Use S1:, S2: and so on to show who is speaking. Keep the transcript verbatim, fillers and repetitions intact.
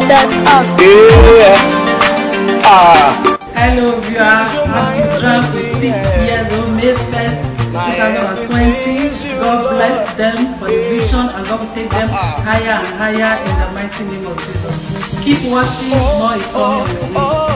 S1: Yeah. Ah.
S2: Hello viewers, happy drum with six years old, May first, two thousand twenty. God bless them for the vision and God will take them higher and higher in the mighty name of Jesus. Keep watching, more is coming your way.